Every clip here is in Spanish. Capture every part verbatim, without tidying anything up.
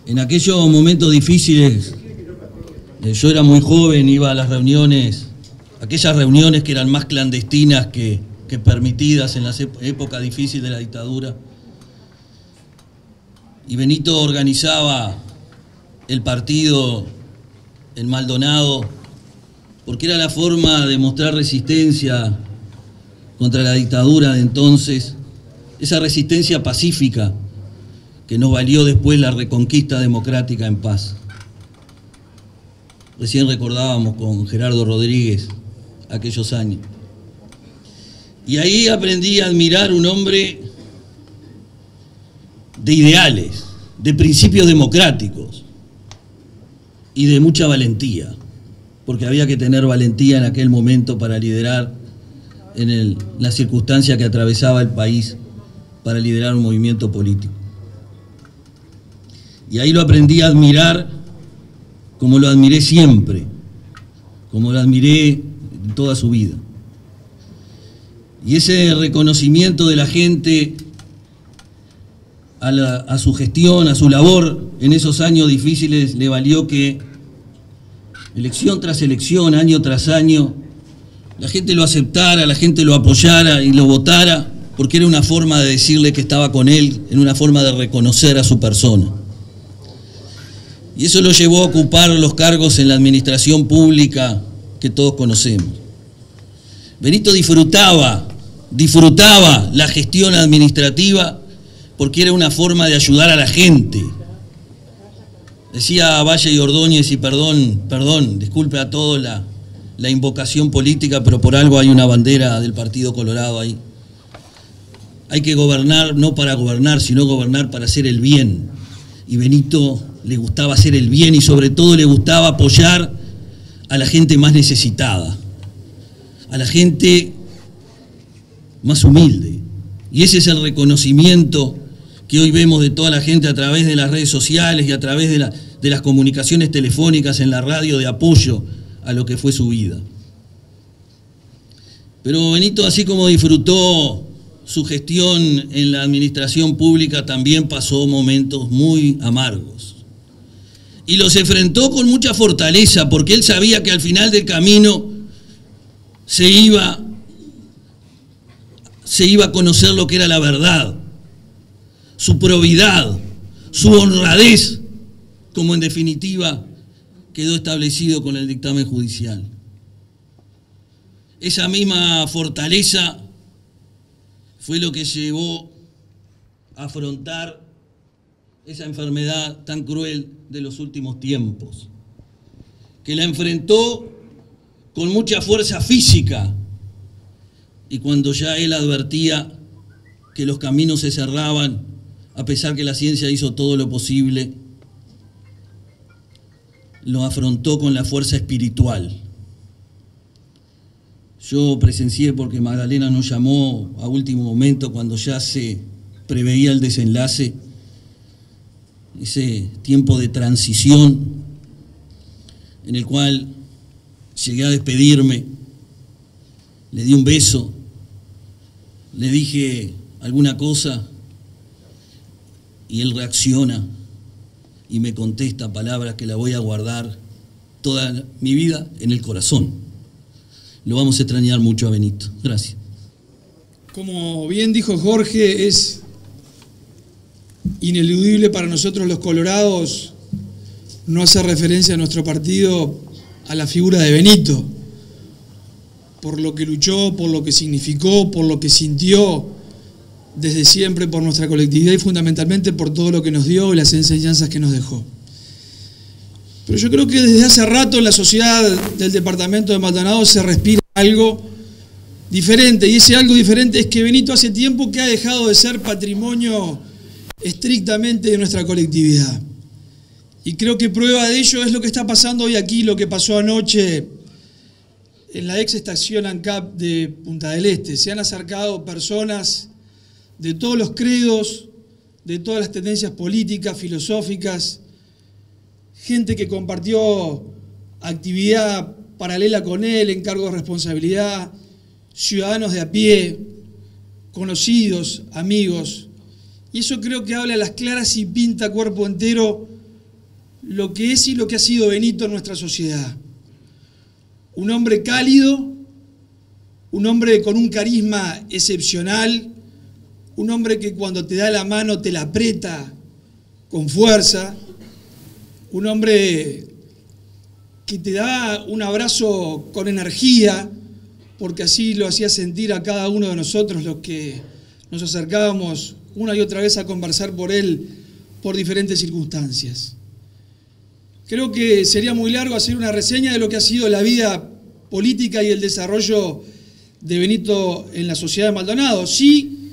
En aquellos momentos difíciles, eh, yo era muy joven, iba a las reuniones, aquellas reuniones que eran más clandestinas que, que permitidas en la época difícil de la dictadura. Y Benito organizaba el partido en Maldonado, porque era la forma de mostrar resistencia contra la dictadura de entonces, esa resistencia pacífica que nos valió después la reconquista democrática en paz. Recién recordábamos con Gerardo Rodríguez aquellos años. Y ahí aprendí a admirar un hombre de ideales, de principios democráticos y de mucha valentía, porque había que tener valentía en aquel momento para liderar en el, la circunstancia que atravesaba el país, para liderar un movimiento político. Y ahí lo aprendí a admirar como lo admiré siempre, como lo admiré toda su vida. Y ese reconocimiento de la gente a, la, a su gestión, a su labor en esos años difíciles, le valió que elección tras elección, año tras año, la gente lo aceptara, la gente lo apoyara y lo votara, porque era una forma de decirle que estaba con él, en una forma de reconocer a su persona. Y eso lo llevó a ocupar los cargos en la administración pública que todos conocemos. Benito disfrutaba, disfrutaba la gestión administrativa porque era una forma de ayudar a la gente. Decía Valle y Ordóñez, y perdón, perdón, disculpe a todos la, la invocación política, pero por algo hay una bandera del Partido Colorado ahí. Hay que gobernar no para gobernar, sino gobernar para hacer el bien. Y Benito le gustaba hacer el bien y sobre todo le gustaba apoyar a la gente más necesitada, a la gente más humilde. Y ese es el reconocimiento que hoy vemos de toda la gente a través de las redes sociales y a través de, la, de las comunicaciones telefónicas en la radio de apoyo a lo que fue su vida. Pero Benito, así como disfrutó su gestión en la administración pública, también pasó momentos muy amargos. Y los enfrentó con mucha fortaleza, porque él sabía que al final del camino se iba, se iba a conocer lo que era la verdad, su probidad, su honradez, como en definitiva quedó establecido con el dictamen judicial. Esa misma fortaleza fue lo que llevó a afrontar esa enfermedad tan cruel de los últimos tiempos, que la enfrentó con mucha fuerza física, y cuando ya él advertía que los caminos se cerraban, a pesar que la ciencia hizo todo lo posible, lo afrontó con la fuerza espiritual. Yo presencié, porque Magdalena nos llamó a último momento cuando ya se preveía el desenlace, ese tiempo de transición en el cual llegué a despedirme, le di un beso, le dije alguna cosa y él reacciona y me contesta palabras que la voy a guardar toda mi vida en el corazón. Lo vamos a extrañar mucho a Benito. Gracias. Como bien dijo Jorge, es ineludible para nosotros los colorados no hacer referencia a nuestro partido a la figura de Benito, por lo que luchó, por lo que significó, por lo que sintió desde siempre por nuestra colectividad y fundamentalmente por todo lo que nos dio y las enseñanzas que nos dejó. Pero yo creo que desde hace rato en la sociedad del departamento de Maldonado se respira algo diferente, y ese algo diferente es que Benito hace tiempo que ha dejado de ser patrimonio estrictamente de nuestra colectividad. Y creo que prueba de ello es lo que está pasando hoy aquí, lo que pasó anoche en la ex estación ANCAP de Punta del Este. Se han acercado personas de todos los credos, de todas las tendencias políticas, filosóficas, gente que compartió actividad paralela con él, en cargo de responsabilidad, ciudadanos de a pie, conocidos, amigos. Y eso creo que habla a las claras y pinta cuerpo entero lo que es y lo que ha sido Benito en nuestra sociedad. Un hombre cálido, un hombre con un carisma excepcional, un hombre que cuando te da la mano te la aprieta con fuerza, un hombre que te da un abrazo con energía, porque así lo hacía sentir a cada uno de nosotros los que nos acercábamos una y otra vez a conversar por él por diferentes circunstancias. Creo que sería muy largo hacer una reseña de lo que ha sido la vida política y el desarrollo de Benito en la sociedad de Maldonado. Sí,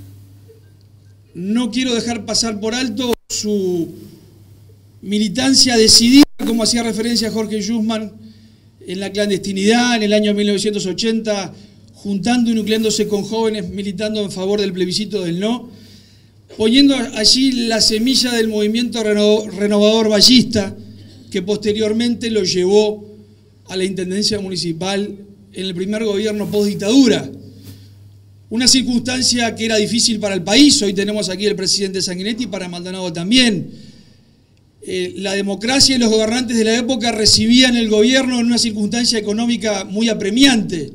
no quiero dejar pasar por alto su militancia decidida, como hacía referencia Jorge Yusman, en la clandestinidad en el año mil novecientos ochenta, juntando y nucleándose con jóvenes militando en favor del plebiscito del no, poniendo allí la semilla del movimiento renovador vallista, que posteriormente lo llevó a la intendencia municipal en el primer gobierno postdictadura. Una circunstancia que era difícil para el país. Hoy tenemos aquí el presidente Sanguinetti, para Maldonado también. Eh, la democracia y los gobernantes de la época recibían el gobierno en una circunstancia económica muy apremiante.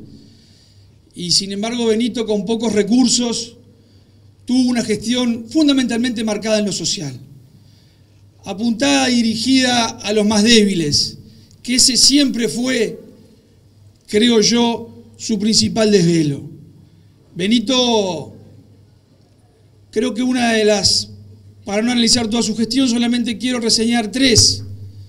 Y sin embargo Benito, con pocos recursos, tuvo una gestión fundamentalmente marcada en lo social, apuntada y dirigida a los más débiles, que ese siempre fue, creo yo, su principal desvelo. Benito, creo que una de las, para no analizar toda su gestión, solamente quiero reseñar tres,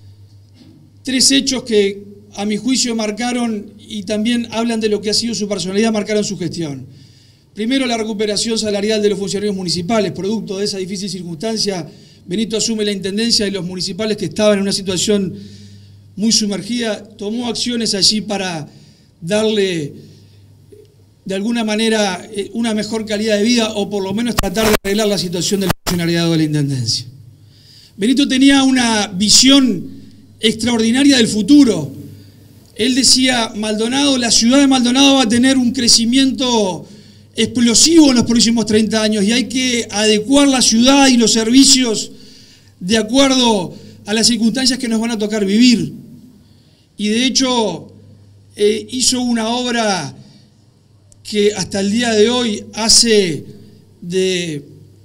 tres hechos que a mi juicio marcaron y también hablan de lo que ha sido su personalidad, marcaron su gestión. Primero, la recuperación salarial de los funcionarios municipales. Producto de esa difícil circunstancia, Benito asume la intendencia y los municipales, que estaban en una situación muy sumergida, tomó acciones allí para darle de alguna manera una mejor calidad de vida, o por lo menos tratar de arreglar la situación del funcionariado de la intendencia. Benito tenía una visión extraordinaria del futuro. Él decía: Maldonado, la ciudad de Maldonado va a tener un crecimiento explosivo en los próximos treinta años y hay que adecuar la ciudad y los servicios de acuerdo a las circunstancias que nos van a tocar vivir. Y de hecho eh, hizo una obra que hasta el día de hoy hace de,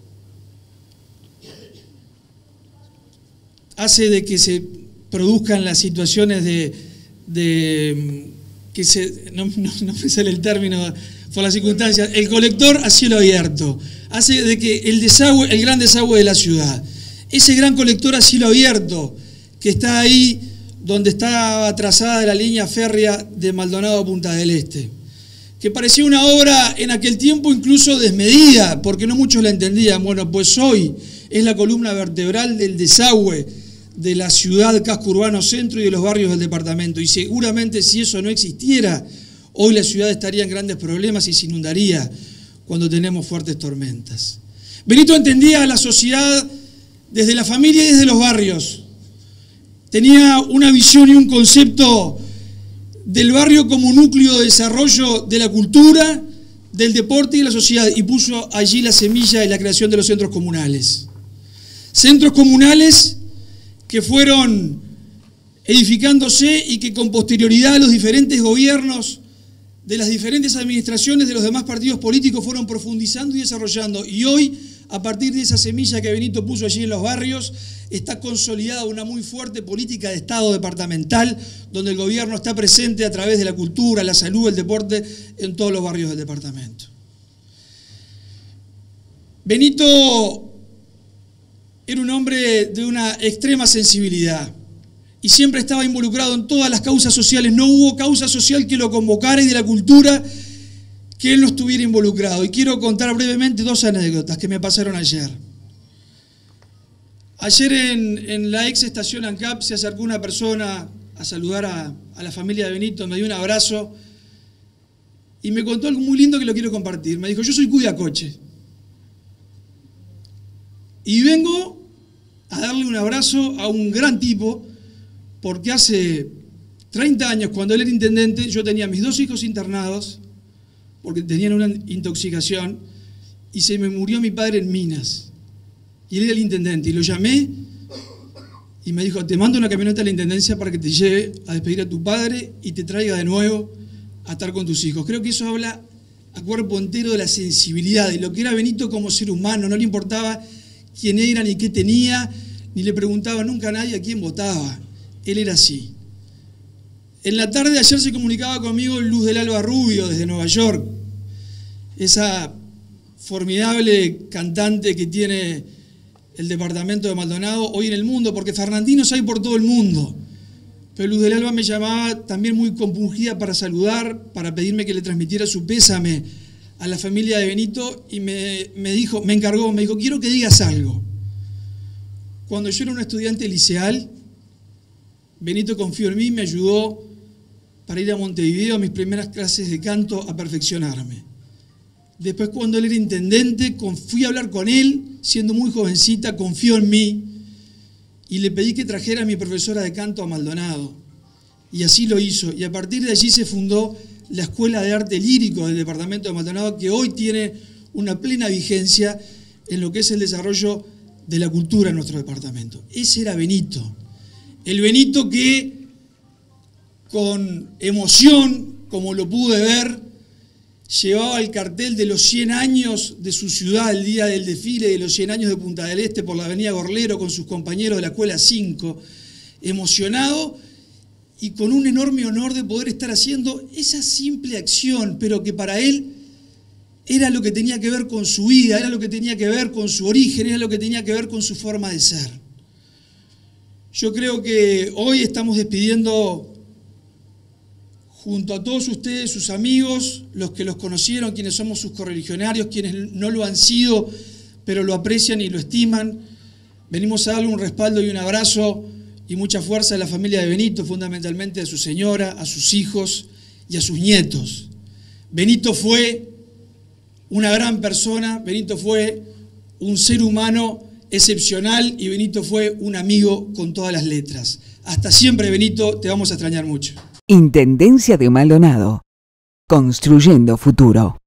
hace de que se produzcan las situaciones de, de que se, no, no, no me sale el término por las circunstancias, el colector a cielo abierto, hace de que el desagüe, el gran desagüe de la ciudad, ese gran colector a cielo abierto que está ahí donde está trazada la línea férrea de Maldonado a Punta del Este, que parecía una obra en aquel tiempo incluso desmedida, porque no muchos la entendían. Bueno, pues hoy es la columna vertebral del desagüe de la ciudad, casco urbano centro y de los barrios del departamento. Y seguramente si eso no existiera, hoy la ciudad estaría en grandes problemas y se inundaría cuando tenemos fuertes tormentas. Benito entendía a la sociedad desde la familia y desde los barrios. Tenía una visión y un concepto del barrio como núcleo de desarrollo de la cultura, del deporte y de la sociedad, y puso allí la semilla de la creación de los centros comunales. Centros comunales que fueron edificándose y que con posterioridad los diferentes gobiernos de las diferentes administraciones de los demás partidos políticos fueron profundizando y desarrollando. Y hoy, a partir de esa semilla que Benito puso allí en los barrios, está consolidada una muy fuerte política de Estado departamental, donde el gobierno está presente a través de la cultura, la salud, el deporte, en todos los barrios del departamento. Benito era un hombre de una extrema sensibilidad y siempre estaba involucrado en todas las causas sociales. No hubo causa social que lo convocara y de la cultura que él no estuviera involucrado. Y quiero contar brevemente dos anécdotas que me pasaron ayer. Ayer en, en la ex estación ANCAP se acercó una persona a saludar a, a la familia de Benito, me dio un abrazo y me contó algo muy lindo que lo quiero compartir. Me dijo: yo soy Cuidacoche y vengo a darle un abrazo a un gran tipo, porque hace treinta años, cuando él era intendente, yo tenía mis dos hijos internados porque tenían una intoxicación y se me murió mi padre en Minas. Y él era el intendente, y lo llamé y me dijo, te mando una camioneta a la Intendencia para que te lleve a despedir a tu padre y te traiga de nuevo a estar con tus hijos. Creo que eso habla a cuerpo entero de la sensibilidad, de lo que era Benito como ser humano. No le importaba quién era ni qué tenía, ni le preguntaba nunca a nadie a quién votaba. Él era así. En la tarde de ayer se comunicaba conmigo Luz del Alba Rubio desde Nueva York, esa formidable cantante que tiene el departamento de Maldonado hoy en el mundo, porque fernandinos hay por todo el mundo. Pero Luz del Alba me llamaba también muy compungida para saludar, para pedirme que le transmitiera su pésame a la familia de Benito, y me, me dijo, me encargó, me dijo, quiero que digas algo. Cuando yo era un estudiante liceal, Benito confió en mí, me ayudó para ir a Montevideo a mis primeras clases de canto a perfeccionarme. Después, cuando él era intendente, fui a hablar con él, siendo muy jovencita, confió en mí y le pedí que trajera a mi profesora de canto a Maldonado. Y así lo hizo. Y a partir de allí se fundó la Escuela de Arte Lírico del departamento de Maldonado, que hoy tiene una plena vigencia en lo que es el desarrollo de la cultura en nuestro departamento. Ese era Benito. El Benito que, con emoción, como lo pude ver, llevaba el cartel de los cien años de su ciudad, el día del desfile de los cien años de Punta del Este por la avenida Gorlero con sus compañeros de la Escuela cinco, emocionado y con un enorme honor de poder estar haciendo esa simple acción, pero que para él era lo que tenía que ver con su vida, era lo que tenía que ver con su origen, era lo que tenía que ver con su forma de ser. Yo creo que hoy estamos despidiendo junto a todos ustedes, sus amigos, los que los conocieron, quienes somos sus correligionarios, quienes no lo han sido, pero lo aprecian y lo estiman. Venimos a darle un respaldo y un abrazo y mucha fuerza a la familia de Benito, fundamentalmente a su señora, a sus hijos y a sus nietos. Benito fue una gran persona, Benito fue un ser humano excepcional y Benito fue un amigo con todas las letras. Hasta siempre, Benito, te vamos a extrañar mucho. Intendencia de Maldonado. Construyendo futuro.